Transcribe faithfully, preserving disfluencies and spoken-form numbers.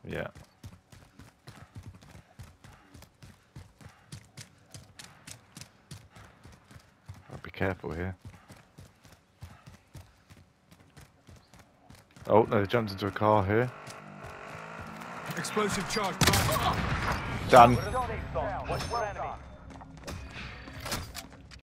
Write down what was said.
Yeah. I'll be careful here. Oh, no, they jumped into a car here. Explosive charge. Done. Watch your enemy.